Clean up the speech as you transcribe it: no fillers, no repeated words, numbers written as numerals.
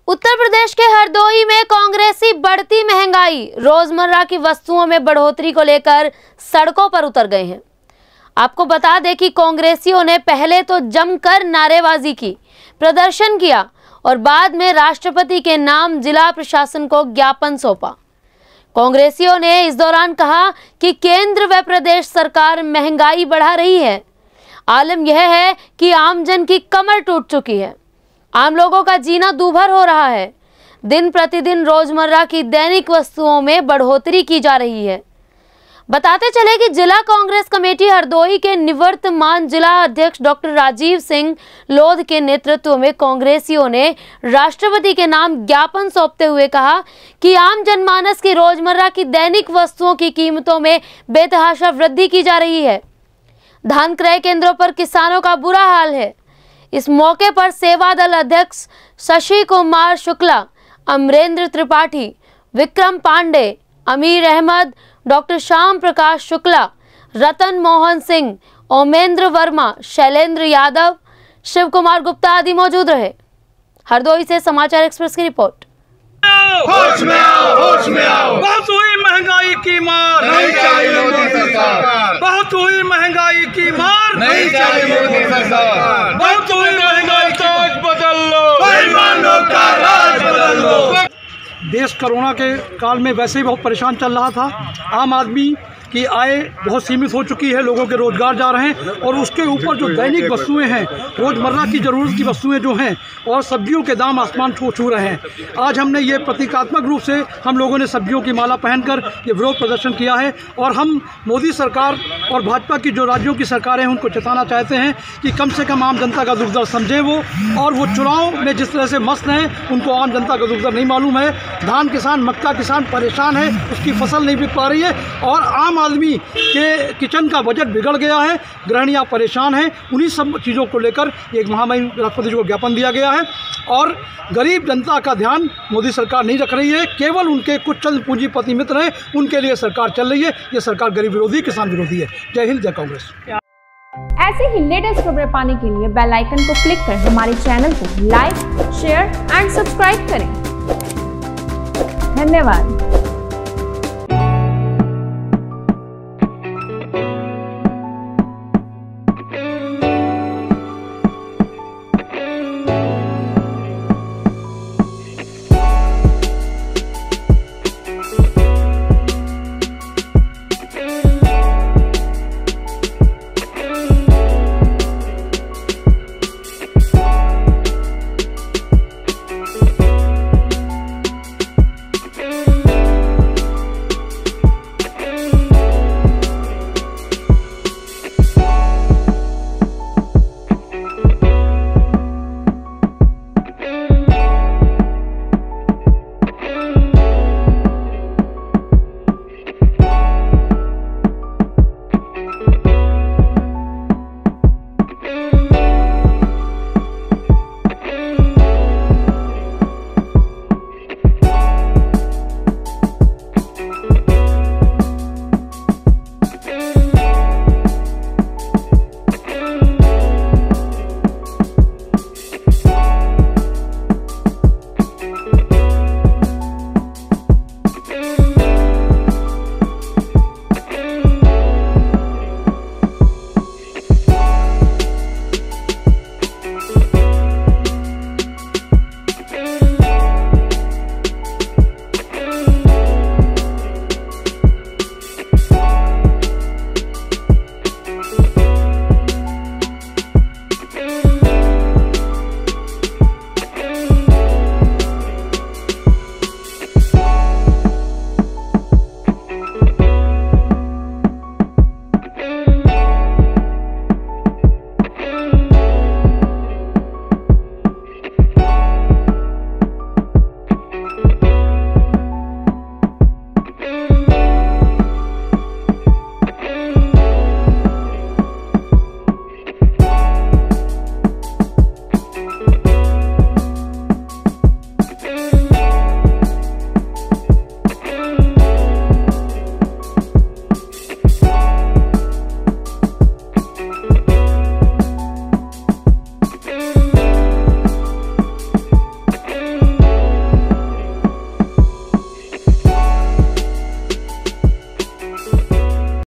उत्तर प्रदेश के हरदोई में कांग्रेसी बढ़ती महंगाई, रोजमर्रा की वस्तुओं में बढ़ोतरी को लेकर सड़कों पर उतर गए हैं। आपको बता दें कि कांग्रेसियों ने पहले तो जमकर नारेबाजी की, प्रदर्शन किया और बाद में राष्ट्रपति के नाम जिला प्रशासन को ज्ञापन सौंपा। कांग्रेसियों ने इस दौरान कहा कि केंद्र व प्रदेश सरकार महंगाई बढ़ा रही है। आलम यह है कि आमजन की कमर टूट चुकी है, आम लोगों का जीना दूभर हो रहा है। दिन प्रतिदिन रोजमर्रा की दैनिक वस्तुओं में बढ़ोतरी की जा रही है। बताते चले कि जिला कांग्रेस कमेटी हरदोई के निवर्तमान जिला अध्यक्ष डॉक्टर राजीव सिंह लोध के नेतृत्व में कांग्रेसियों ने राष्ट्रपति के नाम ज्ञापन सौंपते हुए कहा कि आम जनमानस की रोजमर्रा की दैनिक वस्तुओं की कीमतों में बेतहाशा वृद्धि की जा रही है। धान क्रय केंद्रों पर किसानों का बुरा हाल है। इस मौके पर सेवा दल अध्यक्ष शशि कुमार शुक्ला, अमरेंद्र त्रिपाठी, विक्रम पांडे, अमीर अहमद, डॉक्टर श्याम प्रकाश शुक्ला, रतन मोहन सिंह, ओमेंद्र वर्मा, शैलेंद्र यादव, शिव कुमार गुप्ता आदि मौजूद रहे। हरदोई से समाचार एक्सप्रेस की रिपोर्ट। होश में आओ, होश में आओ। बहुत हुई महंगाई की मार, नहीं चाहिए मोदी सरकार। बहुत हुई महंगाई की मार, नहीं चाहिए मोदी सरकार। बहुत हुई महंगाई की राज बदल लो, बेईमानों का राज बदल लो। देश कोरोना के काल में वैसे ही बहुत परेशान चल रहा था। आम आदमी की आय बहुत सीमित हो चुकी है, लोगों के रोजगार जा रहे हैं और उसके ऊपर जो दैनिक वस्तुएं हैं, रोजमर्रा की ज़रूरत की वस्तुएं जो हैं और सब्जियों के दाम आसमान छू रहे हैं। आज हमने ये प्रतीकात्मक रूप से हम लोगों ने सब्जियों की माला पहनकर ये विरोध प्रदर्शन किया है और हम मोदी सरकार और भाजपा की जो राज्यों की सरकारें हैं उनको चेताना चाहते हैं कि कम से कम आम जनता का दुख दर्द समझें वो, और वो चुनाव में जिस तरह से मस्त हैं उनको आम जनता का दुख दर्द नहीं मालूम है। धान किसान, मक्का किसान परेशान है, उसकी फसल नहीं बिक पा रही है और आम आदमी के किचन का बजट बिगड़ गया है, गृहिणियां परेशान हैं। उन्हीं सब चीज़ों को लेकर एक महामहिम राष्ट्रपति जी को ज्ञापन दिया गया है और गरीब जनता का ध्यान मोदी सरकार नहीं रख रही है। केवल उनके कुछ चंद पूंजीपति मित्र हैं, उनके लिए सरकार चल रही है। ये सरकार गरीब विरोधी, किसान विरोधी है। जय हिंद, जय कांग्रेस। ऐसे ही लेटेस्ट खबरें पाने के लिए बेल आइकन को क्लिक कर हमारे चैनल को लाइक, शेयर एंड सब्सक्राइब करें। धन्यवाद।